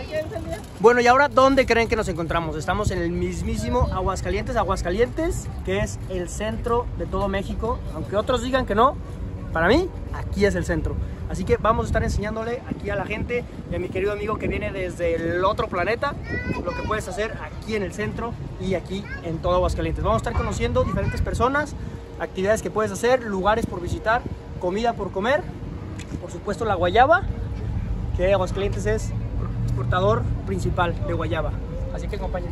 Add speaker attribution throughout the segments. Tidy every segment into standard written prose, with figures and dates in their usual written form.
Speaker 1: Bueno, y ahora, ¿dónde creen que nos encontramos? Estamos en el mismísimo Aguascalientes, que es el centro de todo México. Aunque otros digan que no, para mí, aquí es el centro. Así que vamos a estar enseñándole aquí a la gente y a mi querido amigo que viene desde el otro planeta lo que puedes hacer aquí en el centro y aquí en todo Aguascalientes. Vamos a estar conociendo diferentes personas, actividades que puedes hacer, lugares por visitar, comida por comer, por supuesto la guayaba, que Aguascalientes es exportador principal de guayaba. Así que acompáñenos.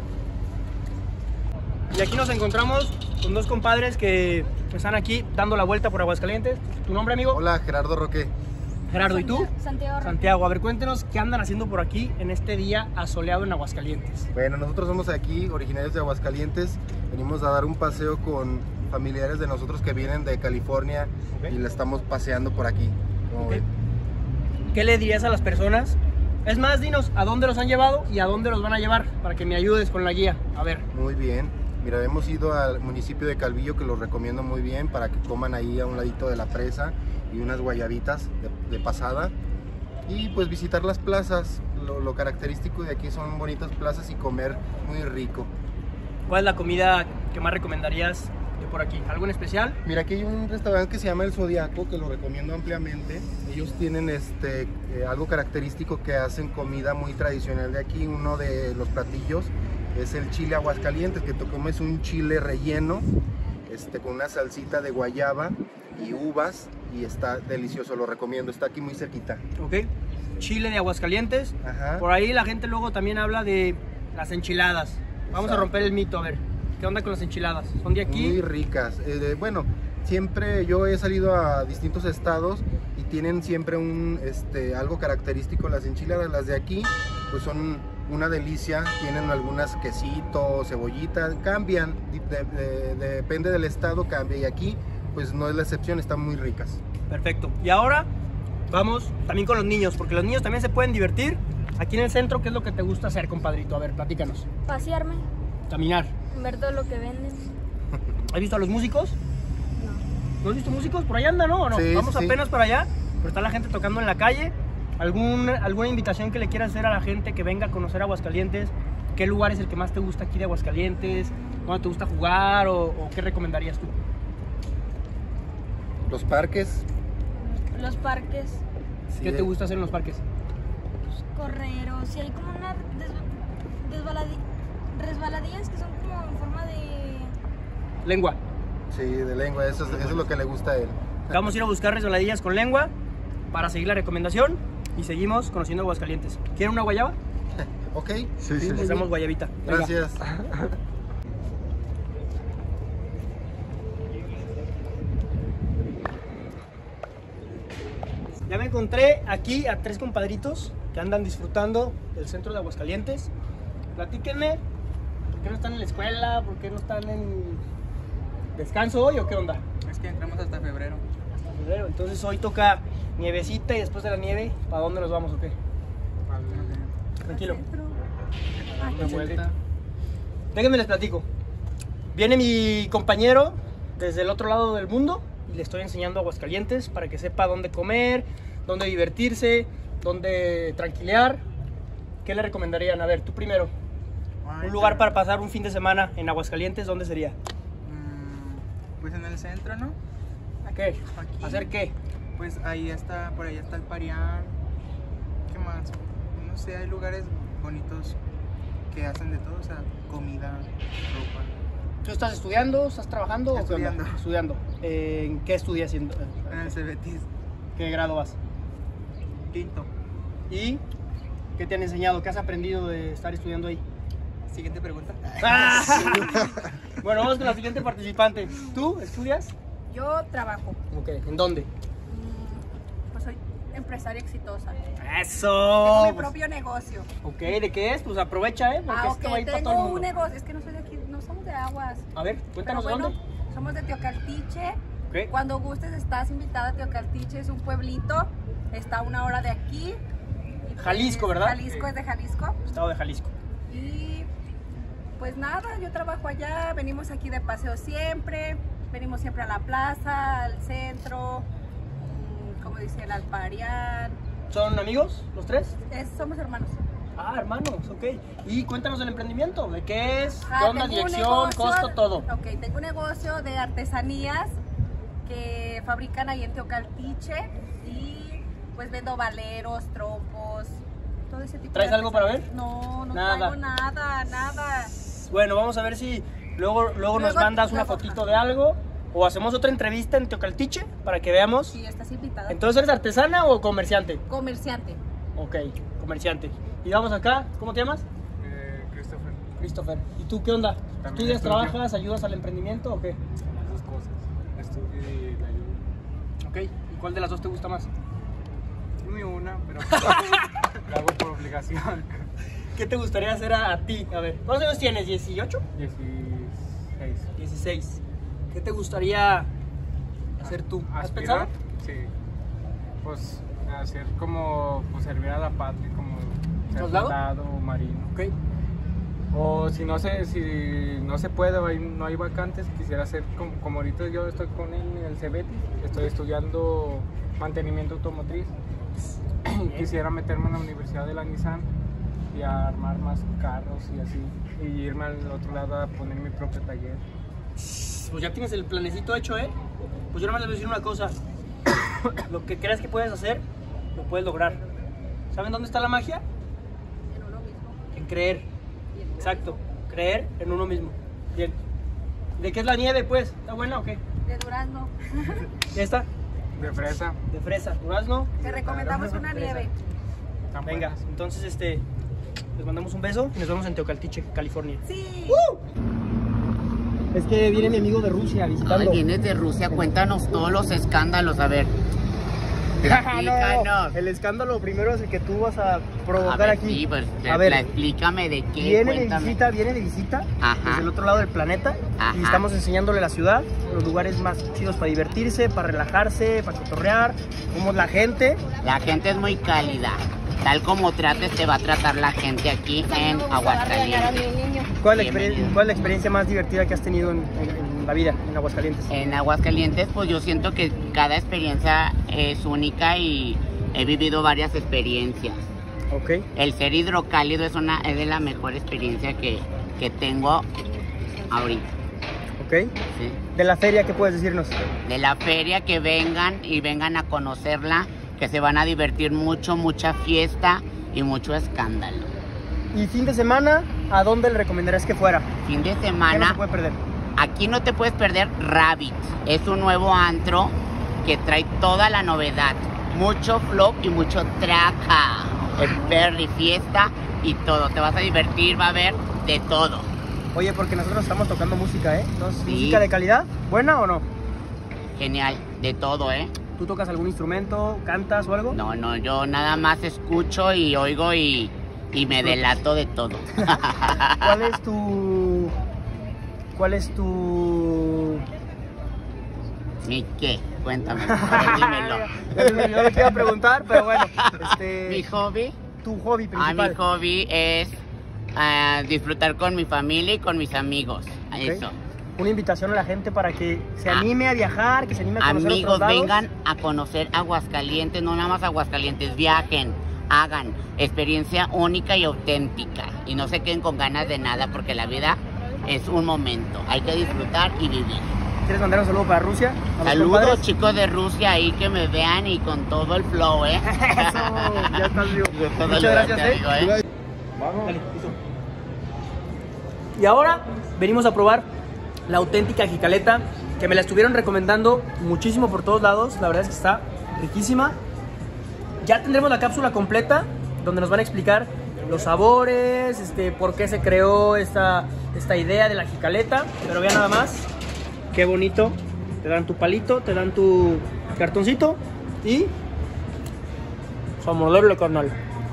Speaker 1: Y aquí nos encontramos con dos compadres que están aquí dando la vuelta por Aguascalientes. ¿Tu nombre, amigo?
Speaker 2: Hola, Gerardo Roque.
Speaker 1: Gerardo, ¿y tú?
Speaker 3: Santiago.
Speaker 1: Santiago, a ver, cuéntenos qué andan haciendo por aquí en este día asoleado en Aguascalientes.
Speaker 2: Bueno, nosotros somos aquí, originarios de Aguascalientes. Venimos a dar un paseo con familiares de nosotros que vienen de California, y la estamos paseando por aquí.
Speaker 1: Okay. ¿Qué le dirías a las personas? Es más, dinos, ¿a dónde los han llevado y a dónde los van a llevar? Para que me ayudes con la guía. A ver.
Speaker 2: Muy bien. Mira, hemos ido al municipio de Calvillo, que los recomiendo muy bien, para que coman ahí a un ladito de la presa y unas guayabitas de pasada. Y pues visitar las plazas. Lo característico de aquí son bonitas plazas y comer muy rico.
Speaker 1: ¿Cuál es la comida que más recomendarías de por aquí? ¿Algo en especial?
Speaker 2: Mira, aquí hay un restaurante que se llama El Zodiaco, que lo recomiendo ampliamente. Ellos tienen algo característico, que hacen comida muy tradicional de aquí. Uno de los platillos es el chile Aguascalientes, que te comes un chile relleno con una salsita de guayaba y uvas, y está delicioso, lo recomiendo, está aquí muy cerquita.
Speaker 1: Ok, chile de Aguascalientes.
Speaker 2: Ajá.
Speaker 1: Por ahí la gente luego también habla de las enchiladas. Vamos a romper el mito, a ver, ¿qué onda con las enchiladas? ¿Son de aquí?
Speaker 2: Muy ricas. Bueno, siempre yo he salido a distintos estados y tienen siempre algo característico las enchiladas. Las de aquí pues son una delicia, tienen algunas quesitos, cebollitas, cambian, depende del estado, cambia, y aquí pues no es la excepción, están muy ricas.
Speaker 1: Perfecto. Y ahora vamos también con los niños, porque los niños también se pueden divertir. Aquí en el centro, ¿qué es lo que te gusta hacer, compadrito? A ver, platícanos.
Speaker 3: Pasearme,
Speaker 1: Caminar.
Speaker 3: ver todo lo que venden.
Speaker 1: ¿Has visto a los músicos?
Speaker 3: No.
Speaker 1: ¿No has visto músicos? Por allá andan, ¿no? ¿O no?
Speaker 2: Sí,
Speaker 1: Vamos
Speaker 2: sí.
Speaker 1: apenas para allá, pero está la gente tocando en la calle. ¿Alguna invitación que le quieras hacer a la gente que venga a conocer Aguascalientes? ¿Qué lugar es el que más te gusta aquí de Aguascalientes? ¿Dónde te gusta jugar? ¿O qué recomendarías tú?
Speaker 2: Los parques.
Speaker 3: Los parques,
Speaker 1: ¿Qué te gusta hacer en los parques?
Speaker 3: pues, correr, o si hay como unas resbaladillas que son como en forma de...
Speaker 1: Lengua.
Speaker 2: Sí, de lengua, eso es lo que le gusta a él.
Speaker 1: Vamos a ir a buscar resbaladillas con lengua para seguir la recomendación y seguimos conociendo Aguascalientes. ¿Quieren una guayaba?
Speaker 2: Ok,
Speaker 1: Sí, les damos guayabita. Venga.
Speaker 2: gracias.
Speaker 1: Ya me encontré aquí a tres compadritos que andan disfrutando del centro de Aguascalientes. Platíquenme, ¿por qué no están en la escuela? ¿Por qué no están en descanso hoy o qué onda?
Speaker 4: Es que entramos hasta febrero.
Speaker 1: Hasta febrero, entonces hoy toca nievecita y después de la nieve, ¿para dónde nos vamos o qué? Tranquilo.
Speaker 4: Una vuelta.
Speaker 1: Déjenme les platico. Viene mi compañero desde el otro lado del mundo y le estoy enseñando Aguascalientes para que sepa dónde comer, dónde divertirse, dónde tranquilear. ¿Qué le recomendarían? A ver, tú primero. Un lugar para pasar un fin de semana en Aguascalientes, ¿dónde sería?
Speaker 4: Pues en el centro, ¿no?
Speaker 1: ¿Qué?
Speaker 4: Aquí.
Speaker 1: ¿Hacer qué?
Speaker 4: Pues ahí está, por allá está el Parián. ¿Qué más? No sé, hay lugares bonitos que hacen de todo, o sea, comida, ropa.
Speaker 1: ¿Tú estás estudiando? ¿Estás trabajando? ¿O qué onda?
Speaker 4: Estudiando.
Speaker 1: Estudiando. ¿En qué estudias?
Speaker 4: En el Cebetis,
Speaker 1: ¿Qué grado vas?
Speaker 4: quinto.
Speaker 1: ¿Y qué te han enseñado? ¿Qué has aprendido de estar estudiando ahí?
Speaker 4: Siguiente pregunta.
Speaker 1: Bueno, vamos con la siguiente participante. ¿Tú estudias?
Speaker 5: Yo trabajo,
Speaker 1: Ok, ¿en dónde?
Speaker 5: pues soy empresaria exitosa.
Speaker 1: ¡Eso!
Speaker 5: Tengo mi
Speaker 1: Pues,
Speaker 5: propio negocio.
Speaker 1: ok, ¿de qué es? Pues aprovecha, porque esto va a ir para todo el
Speaker 5: Tengo un
Speaker 1: mundo.
Speaker 5: negocio, es que no soy de aquí, no somos de Aguas.
Speaker 1: A ver,
Speaker 5: Pero
Speaker 1: cuéntanos
Speaker 5: bueno,
Speaker 1: dónde.
Speaker 5: somos de Teocaltiche.
Speaker 1: Ok.
Speaker 5: Cuando gustes estás invitada a Teocaltiche, es un pueblito, está a 1 hora de aquí. Y, pues,
Speaker 1: Jalisco, ¿verdad?
Speaker 5: Jalisco, es de Jalisco.
Speaker 1: Estado de Jalisco.
Speaker 5: Y pues nada, yo trabajo allá, venimos aquí de paseo siempre, venimos siempre a la plaza, al centro, como dice el Alparián.
Speaker 1: ¿Son amigos los tres?
Speaker 5: Somos hermanos.
Speaker 1: Ah, hermanos, ok. Y cuéntanos el emprendimiento, ¿de qué es? ¿Qué onda?
Speaker 5: Tengo un
Speaker 1: Dirección,
Speaker 5: negocio,
Speaker 1: costo, todo.
Speaker 5: Ok, tengo un negocio de artesanías que fabrican ahí en Teocaltiche y pues vendo valeros, trompos, todo ese tipo.
Speaker 1: ¿Traes
Speaker 5: de
Speaker 1: algo para ver?
Speaker 5: No, no
Speaker 1: Nada.
Speaker 5: traigo nada.
Speaker 1: Bueno, vamos a ver si luego nos mandas una fotito de algo o hacemos otra entrevista en Teocaltiche para que veamos.
Speaker 5: Sí, estás invitada.
Speaker 1: Entonces, ¿eres artesana o comerciante?
Speaker 5: Comerciante.
Speaker 1: Ok, comerciante. Y vamos acá, ¿cómo te llamas?
Speaker 4: Christopher.
Speaker 1: Christopher. ¿Y tú qué onda?
Speaker 4: También
Speaker 1: ¿Estudias,
Speaker 4: estudio.
Speaker 1: trabajas, ayudas al emprendimiento o qué?
Speaker 4: Las dos cosas. Estudio y la ayuda.
Speaker 1: Ok, ¿y cuál de las dos te gusta más?
Speaker 4: Ni una, pero la hago por obligación.
Speaker 1: ¿Qué te gustaría hacer a ti? A ver, ¿cuántos años tienes? ¿18?
Speaker 4: 16.
Speaker 1: 16. ¿Qué te gustaría hacer tú? ¿Has pensado?
Speaker 4: ¿Aspirar? Sí. Pues hacer como pues, servir a la patria, como ser
Speaker 1: ¿Soldado?
Speaker 4: soldado o marino.
Speaker 1: Ok.
Speaker 4: O si no se puede o no hay vacantes, quisiera hacer como ahorita yo estoy con el Cebetis, estoy estudiando mantenimiento automotriz. Quisiera meterme en la Universidad de la Nissan y a armar más carros y así, y irme al otro lado a poner mi propio taller.
Speaker 1: Pues ya tienes el planecito hecho, ¿eh? Pues yo nada más les voy a decir una cosa. Lo que creas que puedes hacer, lo puedes lograr. ¿Saben dónde está la magia?
Speaker 5: En uno mismo.
Speaker 1: En creer.
Speaker 5: Y en
Speaker 1: Exacto, creer en uno mismo. Bien. ¿De qué es la nieve, pues? ¿Está buena o qué?
Speaker 5: De durazno.
Speaker 1: ¿Ya está?
Speaker 4: De fresa.
Speaker 1: De fresa, durazno.
Speaker 5: Te recomendamos una nieve.
Speaker 4: Tan
Speaker 1: Venga,
Speaker 4: buenas.
Speaker 1: entonces les mandamos un beso y nos vemos en Teocaltiche, California.
Speaker 5: Sí.
Speaker 1: Es que viene mi amigo de Rusia visitando.
Speaker 6: Ay, vienes de Rusia, cuéntanos todos los escándalos, a ver. Explícanos.
Speaker 1: El escándalo primero es el que tú vas a provocar
Speaker 6: A ver,
Speaker 1: aquí.
Speaker 6: sí, pues,
Speaker 1: A ver,
Speaker 6: explícame de qué,
Speaker 1: viene
Speaker 6: cuéntame.
Speaker 1: de visita
Speaker 6: Ajá.
Speaker 1: desde el otro lado del planeta.
Speaker 6: Ajá.
Speaker 1: Y estamos enseñándole la ciudad, los lugares más chidos para divertirse, para relajarse, para cotorrear, cómo es la gente.
Speaker 6: La gente es muy cálida. Tal como trates, te va a tratar la gente aquí en Aguascalientes.
Speaker 1: ¿Cuál es
Speaker 6: Bienvenido.
Speaker 1: la experiencia más divertida que has tenido en la vida en Aguascalientes?
Speaker 6: En Aguascalientes, pues yo siento que cada experiencia es única y he vivido varias experiencias.
Speaker 1: Ok.
Speaker 6: El ser hidrocálido es de la mejor experiencia que tengo ahorita.
Speaker 1: Ok.
Speaker 6: ¿Sí?
Speaker 1: De la feria, ¿qué puedes decirnos?
Speaker 6: De la feria, que vengan a conocerla, que se van a divertir mucho, mucha fiesta y mucho escándalo.
Speaker 1: Y fin de semana, ¿a dónde le recomendarías que fuera?
Speaker 6: Fin de
Speaker 1: ¿Qué no se
Speaker 6: semana,
Speaker 1: puede perder?
Speaker 6: aquí no te puedes perder Rabbit. Es un nuevo antro que trae toda la novedad. Mucho flow y mucho traca. El perry, fiesta y todo. Te vas a divertir, va a haber de todo.
Speaker 1: Oye, porque nosotros estamos tocando música, ¿eh? Entonces,
Speaker 6: Sí.
Speaker 1: ¿música de calidad? ¿Buena o no?
Speaker 6: Genial, de todo, ¿eh?
Speaker 1: ¿Tú tocas algún instrumento, cantas o algo?
Speaker 6: No, yo nada más escucho y oigo y me delato de todo.
Speaker 1: ¿Cuál es tu...
Speaker 6: ¿Y qué? Cuéntame, a ver, dímelo.
Speaker 1: Yo lo que iba a preguntar, pero bueno,
Speaker 6: Mi hobby,
Speaker 1: tu hobby principal.
Speaker 6: mi hobby es disfrutar con mi familia y con mis amigos.
Speaker 1: Ok.
Speaker 6: Eso.
Speaker 1: Una invitación a la gente para que se anime a viajar, que se anime a conocer
Speaker 6: Amigos,
Speaker 1: otros lados.
Speaker 6: vengan a conocer Aguascalientes, no nada más Aguascalientes, viajen, hagan experiencia única y auténtica y no se queden con ganas de nada porque la vida es un momento, hay que disfrutar y vivir.
Speaker 1: ¿Quieres mandar un saludo para Rusia? A los
Speaker 6: Saludos,
Speaker 1: compadres.
Speaker 6: chicos de Rusia ahí que me vean y con todo el flow, ¿eh?
Speaker 1: Eso, ya estás vivo.
Speaker 6: Todo
Speaker 1: Muchas
Speaker 6: lo
Speaker 1: gracias,
Speaker 6: que te digo, ¿eh?
Speaker 1: Dale, listo. Y ahora venimos a probar la auténtica jicaleta, que me la estuvieron recomendando muchísimo por todos lados. La verdad es que está riquísima. Ya tendremos la cápsula completa, donde nos van a explicar los sabores, por qué se creó esta idea de la jicaleta. Pero vean nada más, qué bonito. Te dan tu palito, te dan tu cartoncito y... a molerle, carnal.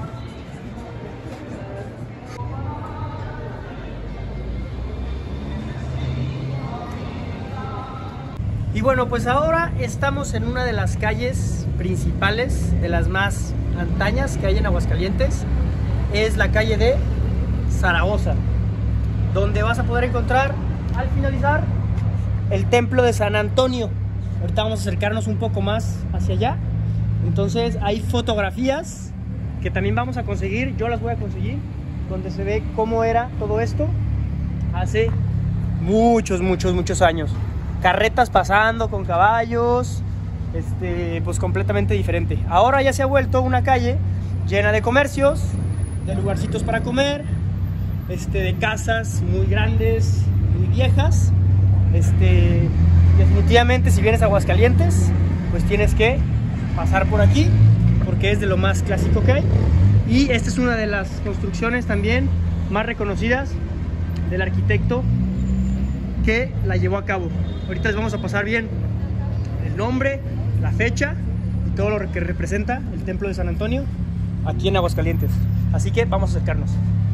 Speaker 1: Y bueno, pues ahora estamos en una de las calles principales, de las más antañas que hay en Aguascalientes. Es la calle de Zaragoza, donde vas a poder encontrar, al finalizar, el templo de San Antonio. Ahorita vamos a acercarnos un poco más hacia allá. Entonces hay fotografías que también vamos a conseguir, yo las voy a conseguir, donde se ve cómo era todo esto hace muchos años. Carretas pasando con caballos, pues completamente diferente. Ahora ya se ha vuelto una calle llena de comercios, de lugarcitos para comer, de casas muy grandes, muy viejas. Definitivamente, si vienes a Aguascalientes, pues tienes que pasar por aquí, porque es de lo más clásico que hay. Y esta es una de las construcciones también más reconocidas del arquitecto que la llevó a cabo. Ahorita les vamos a pasar bien el nombre, la fecha y todo lo que representa el Templo de San Antonio aquí en Aguascalientes. Así que vamos a acercarnos.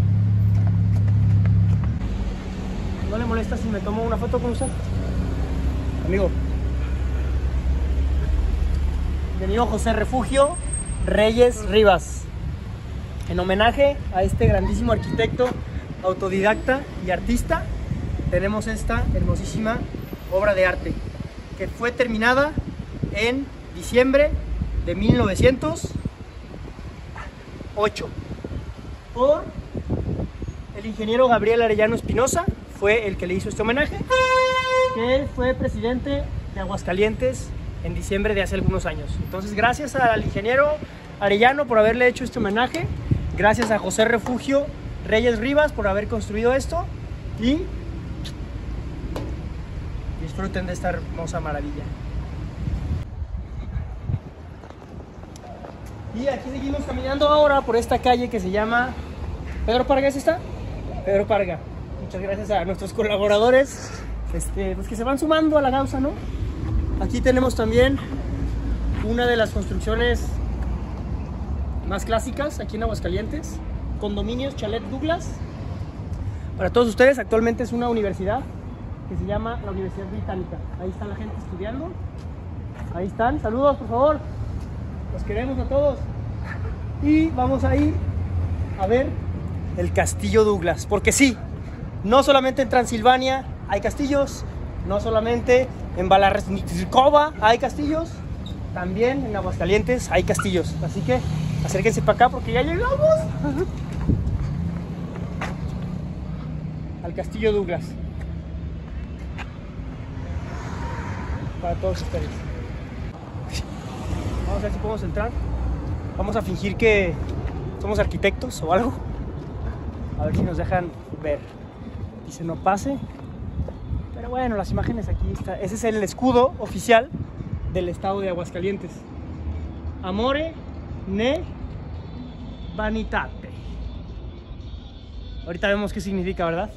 Speaker 1: ¿No le molesta si me tomo una foto con usted? Amigo. Bienvenido José Refugio Reyes Rivas. En homenaje a este grandísimo arquitecto, autodidacta y artista, tenemos esta hermosísima obra de arte que fue terminada en diciembre de 1908 por el ingeniero Gabriel Arellano Espinosa. Fue el que le hizo este homenaje, que fue presidente de Aguascalientes en diciembre de hace algunos años. Entonces, gracias al ingeniero Arellano por haberle hecho este homenaje, gracias a José Refugio Reyes Rivas por haber construido esto, y disfruten de esta hermosa maravilla. Y aquí seguimos caminando ahora por esta calle que se llama Pedro Parga. ¿Está? Pedro Parga. Muchas gracias a nuestros colaboradores, pues que se van sumando a la causa, ¿no? Aquí tenemos también una de las construcciones más clásicas aquí en Aguascalientes, Condominios Chalet Douglas. Para todos ustedes, actualmente es una universidad que se llama la Universidad Británica. Ahí está la gente estudiando. Ahí están, saludos por favor. Los queremos a todos. Y vamos a ir a ver el Castillo Douglas, porque sí, no solamente en Transilvania hay castillos, no solamente en Balarresnikova hay castillos, también en Aguascalientes hay castillos. Así que acérquense para acá porque ya llegamos al Castillo Douglas. Para todos ustedes. Vamos a ver si podemos entrar. Vamos a fingir que somos arquitectos o algo. A ver si nos dejan ver. Dice no pase. Pero bueno, las imágenes aquí están. Ese es el escudo oficial del estado de Aguascalientes. Amore ne vanitate. Ahorita vemos qué significa, ¿verdad?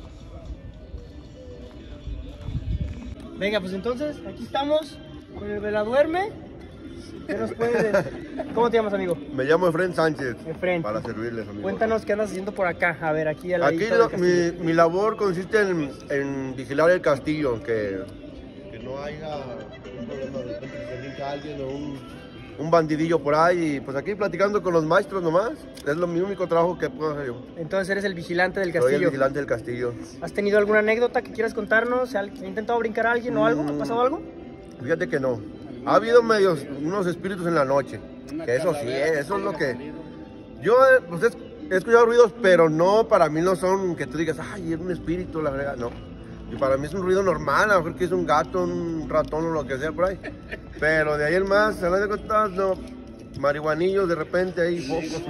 Speaker 1: Venga, pues entonces, aquí estamos con el Veladuerme. ¿Qué nos puede decir? ¿Cómo te llamas, amigo?
Speaker 7: Me llamo Efren Sánchez.
Speaker 1: Efren.
Speaker 7: Para servirles, amigo.
Speaker 1: Cuéntanos qué andas haciendo por acá. A ver, aquí al
Speaker 7: Aquí
Speaker 1: ladito del
Speaker 7: mi labor consiste en vigilar el castillo, que no haya un problema de repente que se lincha alguien o un bandidillo por ahí. Y pues aquí platicando con los maestros nomás. Es mi único trabajo que puedo hacer yo.
Speaker 1: Entonces eres el vigilante del
Speaker 7: Soy
Speaker 1: castillo.
Speaker 7: el vigilante del castillo.
Speaker 1: ¿Has tenido alguna anécdota que quieras contarnos? ¿Ha intentado brincar a alguien o algo? ¿Ha pasado algo?
Speaker 7: Fíjate que no. Ha habido unos espíritus en la noche. Que eso sí, eso es lo que... Yo pues he escuchado ruidos, pero no, para mí no son que tú digas, ay, es un espíritu, la verdad, no. Y para mí es un ruido normal, a lo mejor que es un gato, un ratón o lo que sea por ahí. Pero de ahí en más, a las de cuentas, no. Marihuanillos de repente ahí, pocos.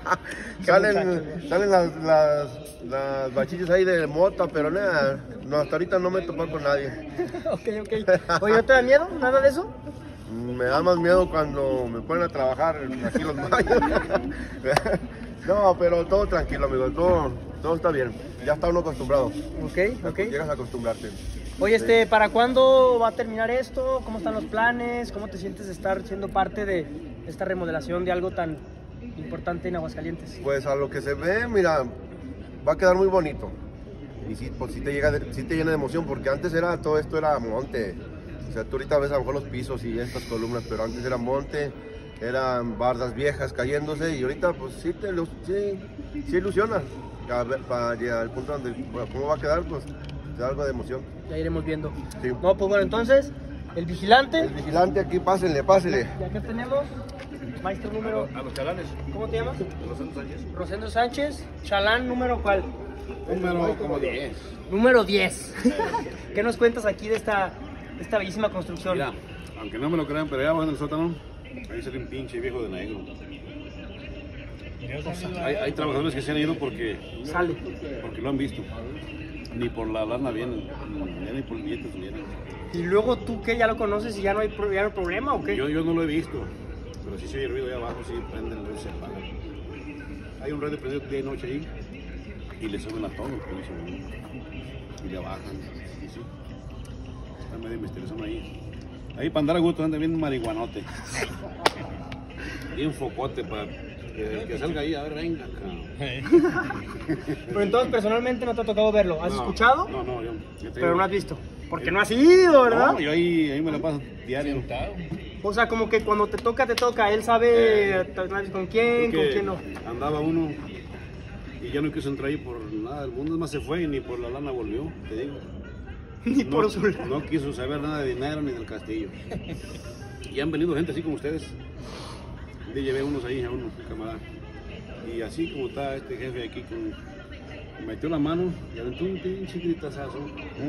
Speaker 7: salen las bachillas ahí de mota, pero nada, no, hasta ahorita no me he topado con nadie.
Speaker 1: Ok. Oye, ¿no te da miedo? ¿Nada de eso?
Speaker 7: Me da más miedo cuando me ponen a trabajar aquí los mayos. No, pero todo tranquilo, amigo, todo está bien. Ya está uno acostumbrado.
Speaker 1: Ok.
Speaker 7: Llegas a acostumbrarte.
Speaker 1: Oye,
Speaker 7: Sí.
Speaker 1: ¿para cuándo va a terminar esto? ¿Cómo están los planes? ¿Cómo te sientes de estar siendo parte de esta remodelación de algo tan importante en Aguascalientes?
Speaker 7: Pues a lo que se ve, mira, va a quedar muy bonito. Y sí, pues sí te llena de emoción, porque antes todo esto era monte. O sea, tú ahorita ves a lo mejor los pisos y estas columnas, pero antes era monte, eran bardas viejas cayéndose, y ahorita pues sí ilusiona. Para llegar al punto donde cómo va a quedar, pues te da algo de emoción.
Speaker 1: Ya iremos viendo.
Speaker 7: Sí.
Speaker 1: No, pues bueno, entonces, el vigilante.
Speaker 7: El vigilante aquí, pásenle.
Speaker 1: Ya que tenemos Maestro número...
Speaker 8: A los chalanes.
Speaker 1: ¿Cómo te llamas?
Speaker 8: Rosendo Sánchez.
Speaker 1: Rosendo Sánchez. Chalán número ¿cuál?
Speaker 8: Número como 10.
Speaker 1: Número 10. ¿Qué nos cuentas aquí de esta bellísima construcción?
Speaker 8: Mira, aunque no me lo crean, pero allá abajo en el sótano, ahí sale un pinche viejo de negro. Hay trabajadores que se han ido porque lo han visto. Ni por la lana vienen, ni por billetes vienen.
Speaker 1: ¿Y luego tú qué? ¿Ya lo conoces y ya no hay problema o qué?
Speaker 8: Yo no lo he visto, pero sí se oye ruido allá abajo, sí prenden, luego se apagan. Hay un radio prendido día y noche ahí y le suben a todos los pisos, ¿no? Y le bajan, y sí. Está medio misterioso ahí. Ahí para andar a gusto anda bien un marihuanote. Y un focote para que salga ahí, a ver, venga.
Speaker 1: Pero entonces personalmente no te ha tocado verlo. ¿Has escuchado?
Speaker 8: No, yo
Speaker 1: pero no has visto. Porque no has ido, ¿verdad?
Speaker 8: No, yo ahí me la paso diario.
Speaker 1: O sea, como que cuando te toca. Él sabe con quién no.
Speaker 8: Andaba uno y ya no quiso entrar ahí por nada del mundo, más se fue y ni por la lana volvió, te digo.
Speaker 1: Ni por su lana.
Speaker 8: No quiso saber nada de dinero ni del castillo. Y han venido gente así como ustedes. Le llevé unos ahí a unos, camarada. Y así como está este jefe aquí, metió la mano y aventó un pinche gritazazo.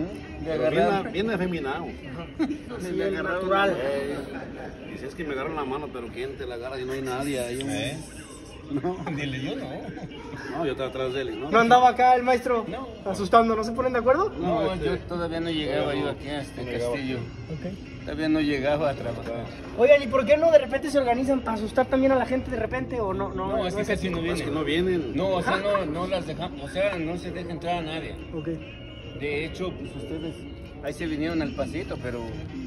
Speaker 8: Bien afeminado.
Speaker 1: Así natural.
Speaker 8: Dice, es que me agarran la mano, pero ¿quién te la agarra si no hay nadie ahí? No.
Speaker 9: Dile yo, no.
Speaker 8: No, yo estaba atrás de él.
Speaker 1: ¿No andaba acá el maestro asustando? ¿No se ponen de acuerdo?
Speaker 9: No, yo todavía no llegaba yo aquí a este castillo. Todavía no llegaba a trabajar.
Speaker 1: Oigan, ¿y por qué no de repente se organizan para asustar también a la gente de repente o no?
Speaker 9: No, es que casi no vienen.
Speaker 8: Es que no vienen.
Speaker 9: No, o sea, no las dejamos, o sea, no se deja entrar a nadie.
Speaker 1: Ok.
Speaker 9: De hecho, pues ustedes ahí se vinieron al pasito, pero...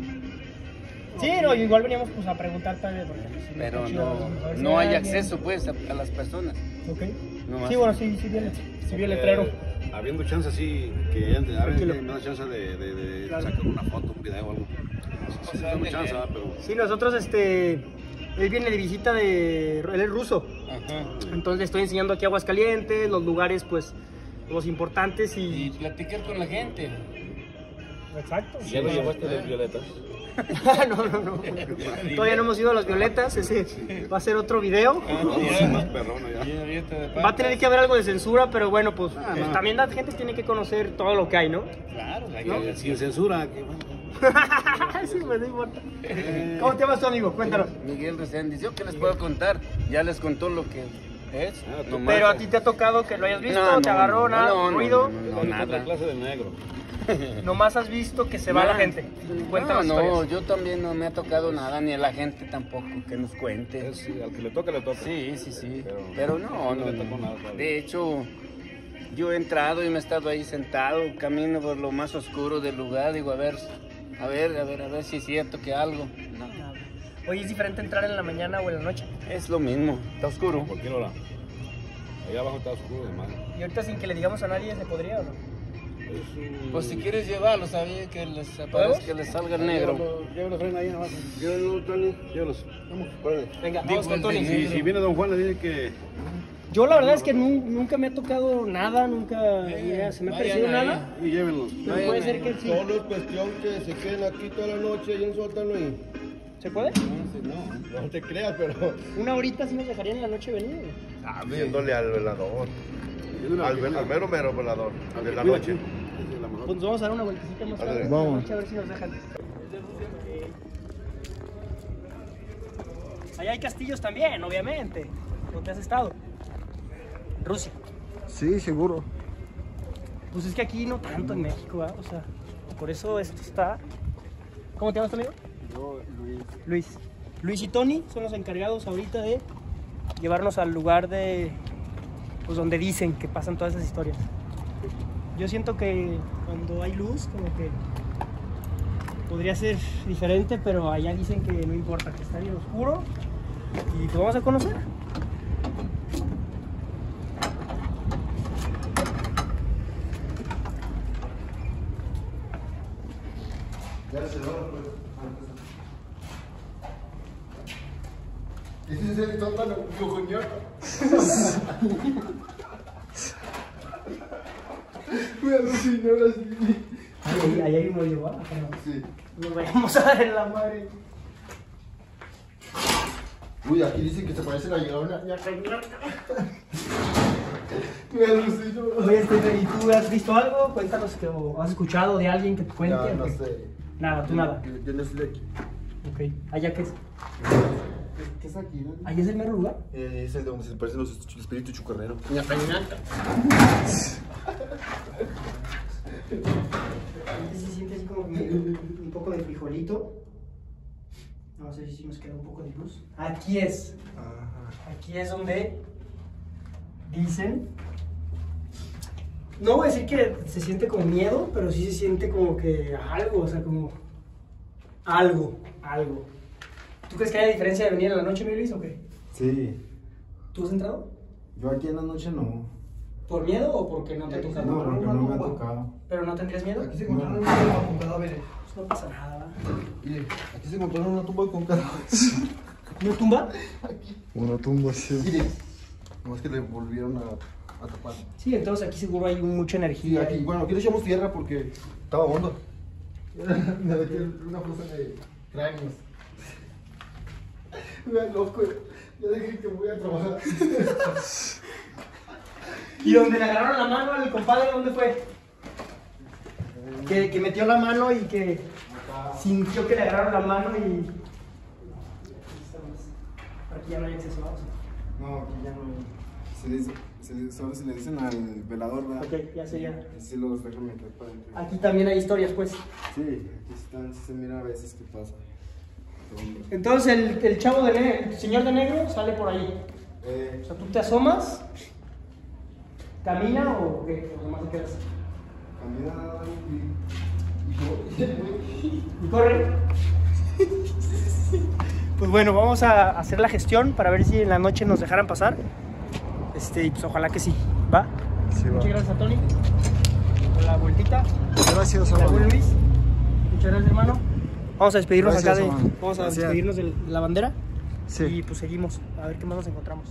Speaker 1: Sí, no, igual veníamos pues a preguntar también.
Speaker 9: Pero no hay acceso pues a las personas.
Speaker 1: Ok.
Speaker 9: No
Speaker 1: sí, bueno, sí vi el letrero.
Speaker 8: Habiendo chance así, que antes, a ver, me da chance de sacar una foto, un video o algo. Sí, dame chance, pero...
Speaker 1: Sí, nosotros, él viene de visita él es ruso.
Speaker 9: Ajá.
Speaker 1: Entonces le estoy enseñando aquí Aguascalientes, los lugares, pues, los importantes y
Speaker 9: platicar con la gente.
Speaker 1: Exacto.
Speaker 8: ¿Ya lo llevaste de violetas?
Speaker 1: No. Todavía no hemos ido a las violetas, ese va a ser otro video.
Speaker 8: Más perrona ya.
Speaker 1: Va a tener que haber algo de censura, pero bueno, pues también la gente tiene que conocer todo lo que hay, ¿no?
Speaker 9: Claro,
Speaker 8: sin censura.
Speaker 1: Sí, pues no importa. ¿Cómo te llamas tu amigo? Cuéntanos.
Speaker 9: Miguel Reséndiz, ¿yo qué les puedo contar? Ya les contó lo que es.
Speaker 1: Pero a ti te ha tocado que lo hayas visto, te agarró nada, ruido.
Speaker 9: No, nada.
Speaker 8: Clase de negro.
Speaker 1: Nomás has visto que se va la gente. Cuéntanos
Speaker 9: no, yo también no me ha tocado nada, ni a la gente tampoco, que nos cuente.
Speaker 8: Al que le toca, le toca.
Speaker 9: Sí. Pero no. De hecho, yo he entrado y me he estado ahí sentado, camino por lo más oscuro del lugar, digo, a ver si es cierto que algo. No.
Speaker 1: Oye, ¿es diferente entrar en la mañana o en la noche?
Speaker 9: Es lo mismo, está oscuro.
Speaker 8: ¿Por qué no la? Allá abajo está oscuro de madre.
Speaker 1: ¿Y ahorita sin que le digamos a nadie se podría o no?
Speaker 9: Pues si quieres llevarlos, sabía que les aparezca, que les salga el negro.
Speaker 8: Llévalos, ven ahí nomás. Llévalos, Tony. Llévalos. Vamos, párale.
Speaker 1: Venga, vamos con Tony.
Speaker 8: Si viene don Juan, le dice que...
Speaker 1: Yo la verdad es que nunca me ha tocado nada, nunca se me ha parecido nada.
Speaker 8: Y llévenlos.
Speaker 1: Pero puede ser que sí.
Speaker 7: Solo es cuestión que se queden aquí toda la noche y en sótano y...
Speaker 1: ¿Se puede?
Speaker 7: No te creas, pero...
Speaker 1: Una horita sí nos dejarían en la noche venir.
Speaker 7: Viéndole al velador. Al mero velador. De la noche.
Speaker 1: Pues vamos a dar una vueltecita más tarde.
Speaker 7: Vamos.
Speaker 1: A ver si nos dejan. Allá hay castillos también, obviamente. ¿Dónde has estado? Rusia.
Speaker 7: Sí, seguro.
Speaker 1: Pues es que aquí no tanto en México, ¿verdad? O sea, por eso esto está... ¿Cómo te llamas tu amigo?
Speaker 9: Yo,
Speaker 1: Luis. Luis y Tony son los encargados ahorita de llevarnos al lugar pues donde dicen que pasan todas esas historias. Yo siento que cuando hay luz, como que podría ser diferente, pero allá dicen que no importa, que está bien oscuro y pues vamos a conocer.
Speaker 7: Ese es el sótano, coño. Me aluciné ahora sí.
Speaker 1: Ahí hay un hoyo, ¿verdad?
Speaker 7: Sí.
Speaker 1: Nos vayamos a dar en la madre.
Speaker 2: Uy, aquí dicen que se parece a la Llorona. Ya me alucé yo.
Speaker 1: Oye, ¿y tú has visto algo? Cuéntanos que o has escuchado de alguien que te cuente.
Speaker 2: No, no
Speaker 1: ¿o qué?
Speaker 2: sé.
Speaker 1: Nada, tú nada.
Speaker 2: Yo no soy de aquí.
Speaker 1: Ok. ¿Allá qué es?
Speaker 2: ¿Qué es aquí? ¿No?
Speaker 1: ¿Allá es el mero lugar?
Speaker 2: Es el de donde se parecen los espíritus chucarreros.
Speaker 1: Aquí se siente así como un poco de frijolito. No sé si nos queda un poco de luz. Aquí es. Aquí es donde dicen. No voy a decir que se siente como miedo, pero sí se siente como que algo, o sea, como algo. ¿Tú crees que hay diferencia de venir en la noche, mi Luis, o qué?
Speaker 10: Sí.
Speaker 1: ¿Tú has entrado?
Speaker 10: Yo aquí en la noche no.
Speaker 1: ¿Por miedo o porque no te ha tocado?
Speaker 10: No, porque no me ha tocado.
Speaker 1: ¿Pero no tendrías miedo?
Speaker 2: Aquí se encontraron una tumba con cadáveres.
Speaker 1: Pues no pasa nada, ¿verdad?
Speaker 2: Mire, aquí se encontraron una tumba con cadáveres.
Speaker 1: ¿Una tumba?
Speaker 10: Una tumba, sí.
Speaker 2: Mire, nomás que le volvieron a tapar.
Speaker 1: Sí, entonces aquí seguro hay mucha
Speaker 2: Sí,
Speaker 1: energía.
Speaker 2: aquí, bueno, aquí le echamos tierra porque estaba hondo. Me metí una fosa de cráneos. Me loco, ya dije que voy a trabajar.
Speaker 1: ¿Y donde le agarraron la mano al compadre, dónde fue? Que metió la mano y que sintió que le agarraron la mano y... Aquí ya no hay acceso, ¿no?
Speaker 10: No, aquí ya no. Solo se le dicen al velador, ¿verdad?
Speaker 1: Ok, ya sé, ya.
Speaker 10: Sí los dejan meter para adentro.
Speaker 1: Aquí también hay historias, pues.
Speaker 10: Sí, aquí están, se mira a veces qué pasa.
Speaker 1: Entonces el chavo de negro, el señor de negro sale por ahí. O sea, tú te asomas, camina o qué, o nomás te quedas.
Speaker 10: Camina
Speaker 1: Y corre. Pues bueno, vamos a hacer la gestión para ver si en la noche nos dejaran pasar. Y pues ojalá que sí, ¿va?
Speaker 10: Sí, va.
Speaker 1: Muchas gracias a Tony por la vueltita.
Speaker 10: Gracias,
Speaker 1: Al buen
Speaker 10: hermano.
Speaker 1: Luis. Muchas gracias, hermano. Vamos a despedirnos
Speaker 10: Gracias,
Speaker 1: acá
Speaker 10: hermano.
Speaker 1: vamos a
Speaker 10: Gracias.
Speaker 1: despedirnos de la bandera.
Speaker 10: Sí.
Speaker 1: Y pues seguimos, a ver qué más nos encontramos.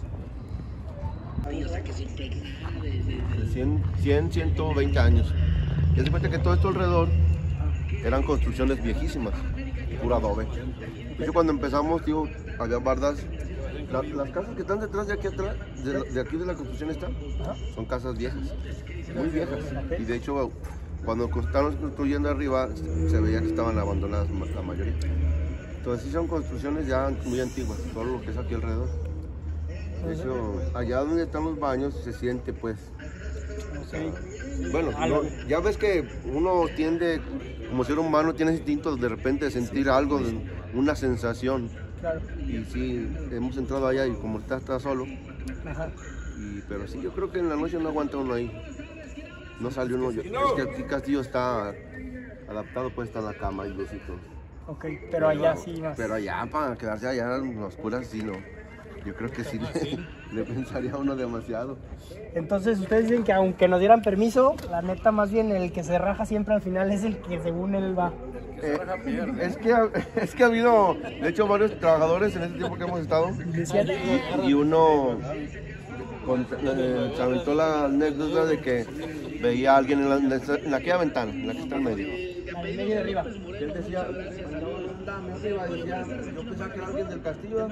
Speaker 7: De 120 años. Y haz de cuenta que todo esto alrededor eran construcciones viejísimas, pura adobe. De hecho, cuando empezamos, digo, había bardas. Las casas que están detrás de aquí atrás, de aquí de la construcción esta, son casas viejas, muy viejas. Y de hecho, cuando estaban construyendo arriba, se veía que estaban abandonadas la mayoría. Entonces sí son construcciones ya muy antiguas, todo lo que es aquí alrededor. De hecho, allá donde están los baños se siente pues. Bueno, no, ya ves que uno tiende, como ser humano, tiene instinto de repente de sentir algo, una sensación.
Speaker 1: Claro.
Speaker 7: Y sí, hemos entrado allá y como está solo.
Speaker 1: Ajá.
Speaker 7: Pero sí, yo creo que en la noche no aguanta uno ahí. No salió uno. Es que aquí Castillo está adaptado, pues está en la cama y lucitos.
Speaker 1: Ok, pero allá sí más.
Speaker 7: Pero allá, para quedarse allá en las oscuras, sí, no. Yo creo que sí le pensaría a uno demasiado.
Speaker 1: Entonces ustedes dicen que aunque nos dieran permiso, la neta más bien el que se raja siempre al final es el que según él va.
Speaker 7: Es que ha habido, de hecho, varios trabajadores en este tiempo que hemos estado. Y uno se aventó la anécdota de que veía a alguien en aquella ventana, en la que está en medio.
Speaker 1: La de medio de arriba.
Speaker 7: Él decía, dame arriba, decía, yo pensaba que era alguien del Castillo.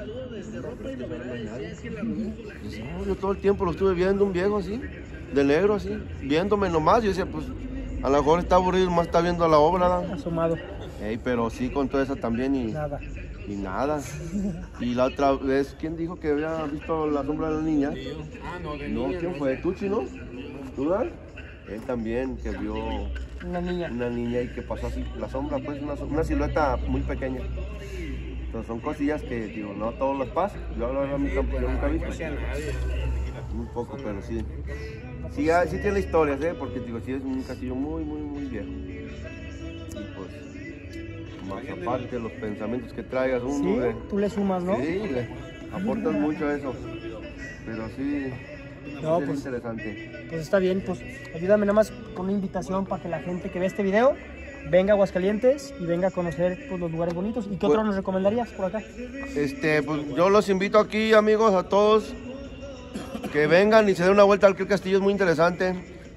Speaker 7: Dice, no, yo todo el tiempo lo estuve viendo, un viejo así, de negro así, viéndome nomás. Yo decía, pues, a lo mejor está aburrido, más está viendo la obra, ¿no?
Speaker 1: Asomado.
Speaker 7: Pero sí, con toda esa también y nada. Y la otra vez, ¿quién dijo que había visto la sombra de la niña? No, ¿quién fue? ¿Tú, Chino? ¿Tú, Dan? Él también, que vio
Speaker 1: una
Speaker 7: niña y que pasó así, la sombra, pues una silueta muy pequeña. Entonces son cosillas que, digo, no todos las pasa. Yo la verdad yo nunca he visto. Muy poco, pero sí. Sí tiene historias, porque digo, sí es un castillo muy viejo. Y pues, más aparte los pensamientos que traigas uno.
Speaker 1: Sí, tú le sumas, ¿no?
Speaker 7: Sí, le aportas mucho a eso. Pero sí,
Speaker 1: no,
Speaker 7: es
Speaker 1: pues,
Speaker 7: interesante.
Speaker 1: Pues está bien, pues ayúdame nada más con una invitación para que la gente que ve este video venga a Aguascalientes y venga a conocer pues, los lugares bonitos. ¿Y qué otro nos recomendarías por acá?
Speaker 7: Pues yo los invito aquí, amigos, a todos que vengan y se den una vuelta al castillo, es muy interesante.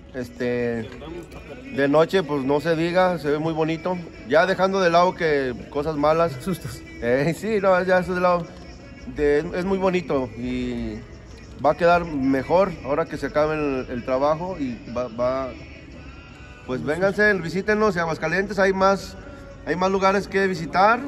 Speaker 7: De noche, pues no se diga, se ve muy bonito. Ya dejando de lado que cosas malas.
Speaker 1: Sustos.
Speaker 7: Sí, no, ya eso de lado. es muy bonito y va a quedar mejor ahora que se acabe el trabajo y pues vénganse, visítenos en Aguascalientes, hay más lugares que visitar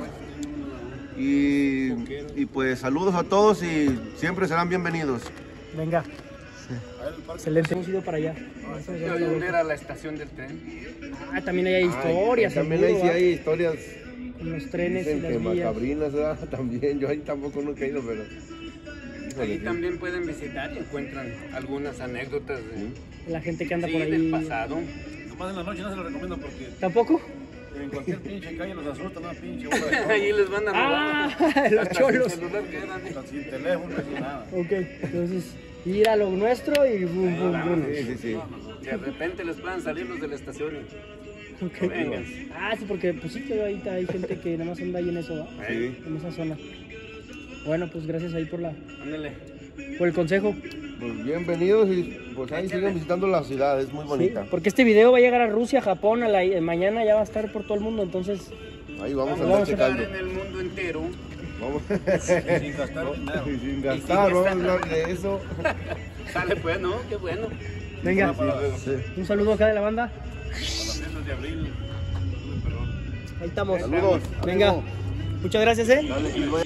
Speaker 7: y pues saludos a todos y siempre serán bienvenidos.
Speaker 1: Venga. Excelente. Hemos ido para allá.
Speaker 9: ¿Dónde era la estación del tren?
Speaker 1: Ah, también hay historias.
Speaker 7: También hay historias.
Speaker 1: Con los trenes y las vías.
Speaker 7: Macabrinas, ¿verdad? También, yo ahí tampoco nunca he ido, pero...
Speaker 9: Ahí también pueden visitar y encuentran algunas anécdotas de
Speaker 1: la gente que anda
Speaker 9: sí,
Speaker 1: por ahí.
Speaker 9: del pasado.
Speaker 8: Nomás en la noche no se lo recomiendo porque...
Speaker 1: ¿Tampoco?
Speaker 8: En cualquier pinche calle los asustan, una pinche
Speaker 9: ahí les van a robar.
Speaker 1: Los cholos.
Speaker 9: Sin celular quedan,
Speaker 8: sin teléfono, sin nada.
Speaker 1: Ok, entonces ir a lo nuestro y boom, boom, boom.
Speaker 7: Sí.
Speaker 9: De repente les puedan salir los de la estación y...
Speaker 1: Okay.
Speaker 9: Vengan.
Speaker 1: Ah, sí, porque pues sí que ahí hay gente que nada más anda ahí en eso, ¿va?
Speaker 7: Sí.
Speaker 1: En esa zona. Bueno, pues gracias ahí por
Speaker 9: Ándale.
Speaker 1: por el consejo.
Speaker 7: Pues bienvenidos y pues ahí sigan visitando la ciudad, es muy bonita.
Speaker 1: Sí, porque este video va a llegar a Rusia, Japón, mañana ya va a estar por todo el mundo, entonces...
Speaker 7: Ahí vamos a
Speaker 9: estar
Speaker 7: checando.
Speaker 9: en el mundo entero.
Speaker 7: Vamos.
Speaker 8: Sin gastar dinero.
Speaker 7: Sin gastar, vamos a hablar de eso.
Speaker 9: Sale pues, ¿no? Qué bueno.
Speaker 1: Venga,
Speaker 7: Sí.
Speaker 1: un saludo acá de la banda.
Speaker 8: A las fiestas de abril.
Speaker 1: Ahí estamos.
Speaker 7: Saludos.
Speaker 1: Venga, muchas gracias, ¿eh?
Speaker 7: Dale, y luego-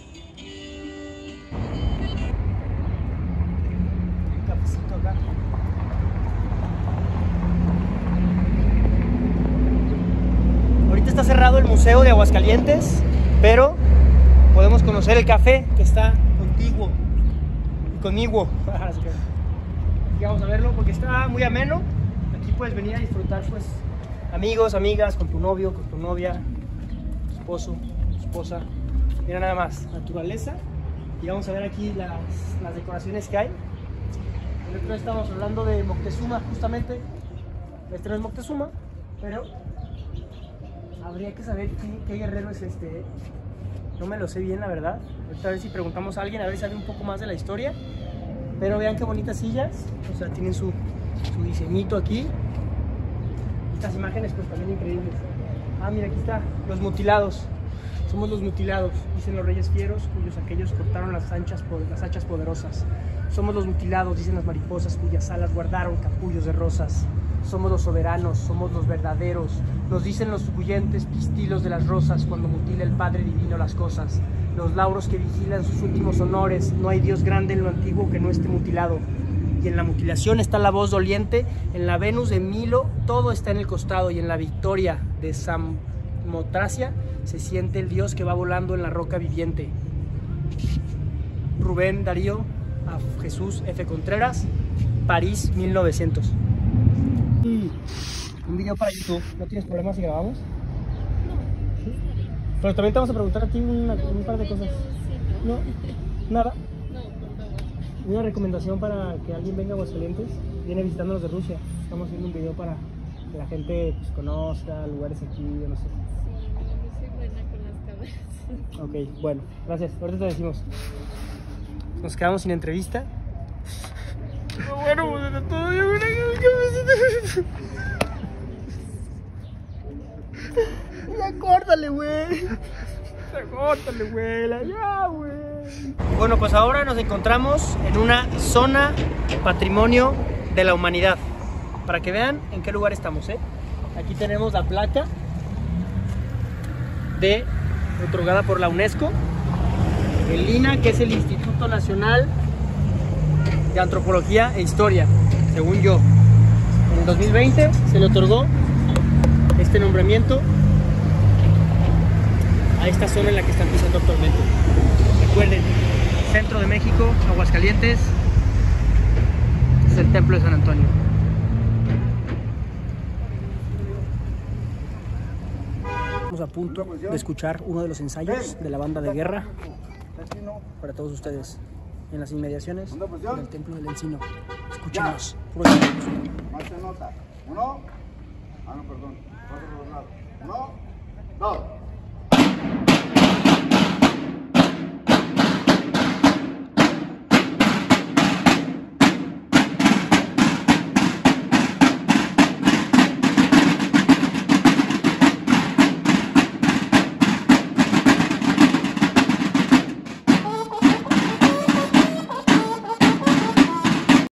Speaker 1: Cafecito acá. Ahorita está cerrado el Museo de Aguascalientes, pero podemos conocer el café que está contiguo y conmigo. Aquí vamos a verlo porque está muy ameno. Aquí puedes venir a disfrutar, pues, amigos, amigas, con tu novio, con tu novia, tu esposo, tu esposa. Mira nada más, naturaleza. Y vamos a ver aquí las decoraciones que hay. El otro día estábamos hablando de Moctezuma, justamente. Este no es Moctezuma, pero habría que saber qué guerrero es este, ¿eh? No me lo sé bien, la verdad. Ahorita a ver si preguntamos a alguien, a ver si sabe un poco más de la historia. Pero vean qué bonitas sillas. O sea, tienen su diseñito aquí. Estas imágenes pues también increíbles. Ah, mira, aquí está, los mutilados. Somos los mutilados, dicen los reyes fieros, cuyos aquellos cortaron las hachas poderosas. Somos los mutilados, dicen las mariposas, cuyas alas guardaron capullos de rosas. Somos los soberanos, somos los verdaderos, nos dicen los huyentes pistilos de las rosas cuando mutila el Padre Divino las cosas. Los lauros que vigilan sus últimos honores, no hay Dios grande en lo antiguo que no esté mutilado. Y en la mutilación está la voz doliente, en la Venus de Milo todo está en el costado, y en la victoria de Samotracia se siente el Dios que va volando en la roca viviente. Rubén Darío, a Jesús F. Contreras, París, 1900. Y un video para YouTube. ¿No tienes problemas si grabamos? ¿Sí? Pero también te vamos a preguntar a ti un par de cosas. ¿No? ¿Nada? Una recomendación para que alguien venga a Aguascalientes. Viene visitándonos de Rusia. Estamos haciendo un video para que la gente pues, conozca lugares aquí, yo no sé. Ok, bueno, gracias. Ahorita te decimos. Nos quedamos sin entrevista. Bueno, pues de todo yo una cabecita. Ya córtale, güey. Ya córtale, güey. Ya, güey. Bueno, pues ahora nos encontramos en una zona patrimonio de la humanidad. Para que vean en qué lugar estamos, ¿eh? Aquí tenemos la placa otorgada por la UNESCO, el INA, que es el Instituto Nacional de Antropología e Historia, según yo. En el 2020 se le otorgó este nombramiento a esta zona en la que están pisando actualmente. Recuerden, centro de México, Aguascalientes, este es el Templo de San Antonio. Estamos a punto de escuchar uno de los ensayos de la banda de guerra para todos ustedes en las inmediaciones del Templo del Encino. Escúchenos.
Speaker 10: Marcha nota. 1. Ah, no, perdón. 4 por los lados. 1, 2.